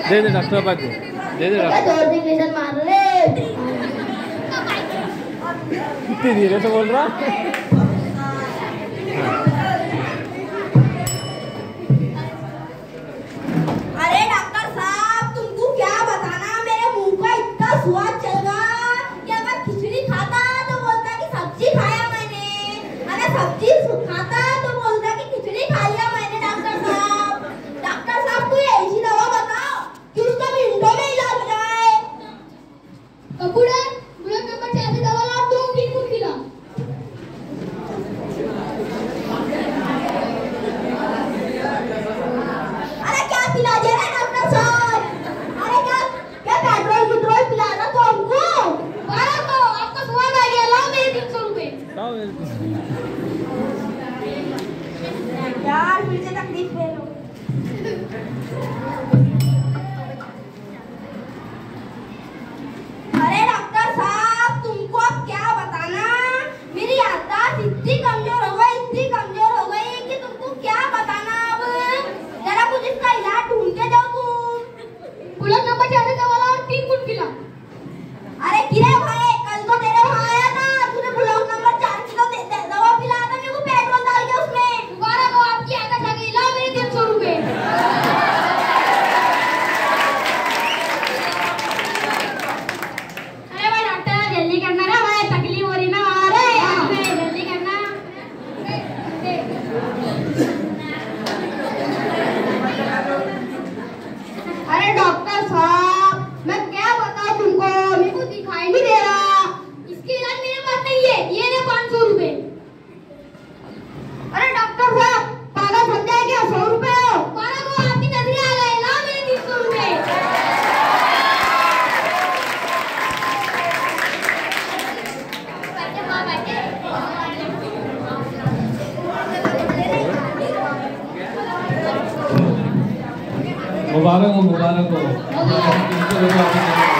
दे दे doctor पास दे दे doctor. जोर से injection मार रहे। कितनी धीरे से बोल रहा। अरे डॉक्टर साहब तुमको क्या बताना, मेरे मुंह का इतना स्वाद चल रहा कि अगर खिचड़ी खाता तो बोलता कि सब्जी खाया मैंने, अगर सब्जी खाता तो बोलता कि खिचड़ी खा लिया मैंने। डॉक्टर साहब कोई ऐसी दवा बताओ कि उसका मिनटों में इलाज हो जाए। कपूरन ब्लड नंबर 4 से दवा ला, 2 दिन को खिला। अरे क्या पिला दे रहे डॉक्टर साहब? अरे क्या पेट्रोल पिला रहा तो हमको? बारह को आपका स्वाद आ गया, लाओ मेरे 300 रुपए। यार मुझे तकलीफ है। अरे डॉक्टर साहब तुमको अब क्या बताना, मेरी याददाश्त इतनी कमजोर हो गई कि तुमको क्या बताना। अब जरा कुछ इसका इलाज ढूंढ के दो तुम। बुलेट नंबर 4 से दवा ला और 3 गुट पिला। अरे किरे भाई कल तो तेरे वहाँ आया था, तूने ब्लॉक नंबर 4 की तो दवा पिलाया था मेरे को, पेट्रोल डाल के उसमें। दोबारा को आपकी आदत लगी, ला मेरे 300 रुपए। अरे भाई डॉक्टर जल्दी करना ना, भाई तकलीफ हो रही ना। अरे जल्दी करना। अरे डॉक्टर साहब मैं क्या बताऊं तुमको, मेरे को दिखाई नहीं दे रहा। इसके इलाज मेरे पास नहीं है, ये ले 500 रुपए। अरे डॉक्टर साहब पागल समझा क्या, 100 रुपए हो। पागल को आपकी नजरें आ गए, लाओ मेरे 300 रुपए। मुबारक हो मुबारक हो।